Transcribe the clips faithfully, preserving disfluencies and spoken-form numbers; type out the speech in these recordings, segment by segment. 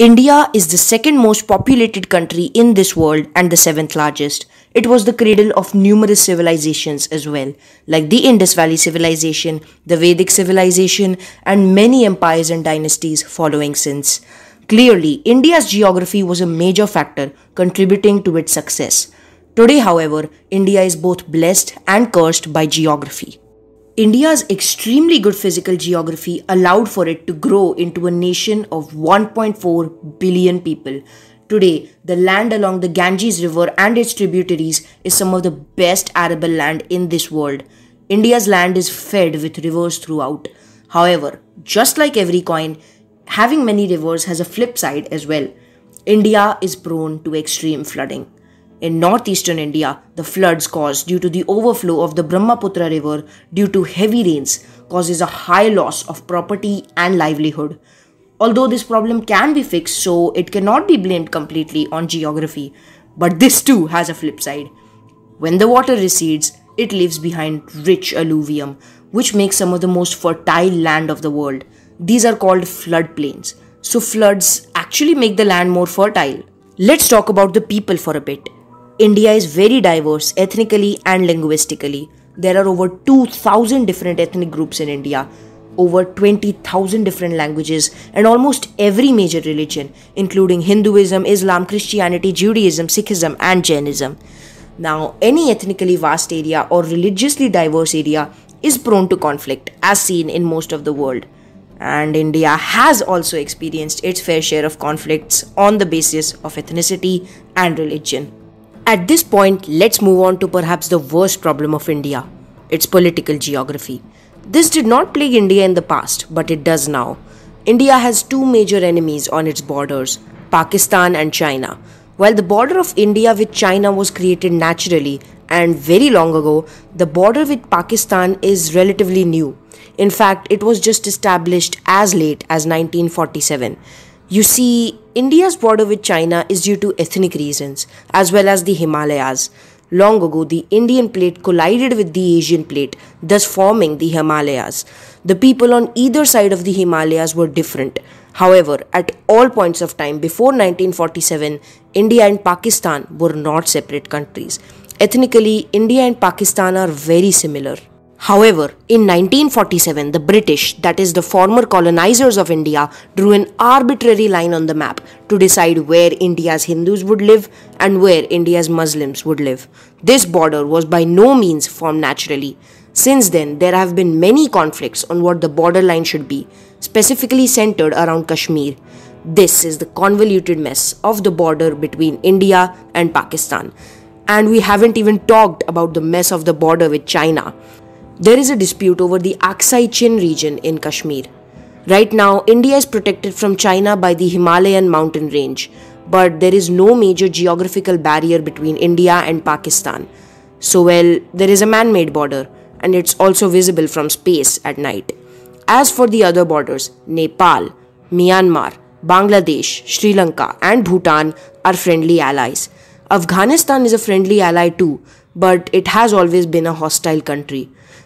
India is the second most populated country in this world and the seventh largest. It was the cradle of numerous civilizations as well, like the Indus Valley Civilization, the Vedic civilization, and many empires and dynasties following since. Clearly, India's geography was a major factor contributing to its success. Today, however, India is both blessed and cursed by geography. India's extremely good physical geography allowed for it to grow into a nation of one point four billion people. Today, the land along the Ganges River and its tributaries is some of the best arable land in this world. India's land is fed with rivers throughout. However, just like every coin, having many rivers has a flip side as well. India is prone to extreme flooding. In northeastern India, the floods caused due to the overflow of the Brahmaputra river due to heavy rains causes a high loss of property and livelihood. Although this problem can be fixed, so it cannot be blamed completely on geography, but this too has a flip side. When the water recedes, it leaves behind rich alluvium, which makes some of the most fertile land of the world. These are called floodplains. So floods actually make the land more fertile. Let's talk about the people for a bit. India is very diverse ethnically and linguistically. There are over two thousand different ethnic groups in India, over twenty thousand different languages, and almost every major religion, including Hinduism, Islam, Christianity, Judaism, Sikhism, and Jainism. Now, any ethnically vast area or religiously diverse area is prone to conflict, as seen in most of the world. And India has also experienced its fair share of conflicts on the basis of ethnicity and religion. At this point, let's move on to perhaps the worst problem of India, its political geography. This did not plague India in the past, but it does now. India has two major enemies on its borders, Pakistan and China. While the border of India with China was created naturally and very long ago, the border with Pakistan is relatively new. In fact, it was just established as late as nineteen forty-seven. You see, India's border with China is due to ethnic reasons, as well as the Himalayas. Long ago, the Indian plate collided with the Asian plate, thus forming the Himalayas. The people on either side of the Himalayas were different. However, at all points of time before nineteen forty-seven, India and Pakistan were not separate countries. Ethnically, India and Pakistan are very similar. However, in nineteen forty-seven, the British, that is the former colonizers of India, drew an arbitrary line on the map to decide where India's Hindus would live and where India's Muslims would live. This border was by no means formed naturally. Since then, there have been many conflicts on what the borderline should be, specifically centered around Kashmir. This is the convoluted mess of the border between India and Pakistan. And we haven't even talked about the mess of the border with China. There is a dispute over the Aksai Chin region in Kashmir. Right now, India is protected from China by the Himalayan mountain range, but there is no major geographical barrier between India and Pakistan. So, well, there is a man-made border, and it's also visible from space at night. As for the other borders, Nepal, Myanmar, Bangladesh, Sri Lanka, and Bhutan are friendly allies. Afghanistan is a friendly ally too, but it has always been a hostile country.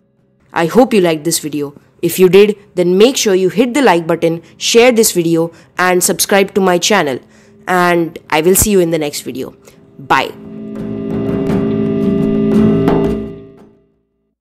I hope you liked this video. If you did, then make sure you hit the like button, share this video, and subscribe to my channel. And I will see you in the next video. Bye.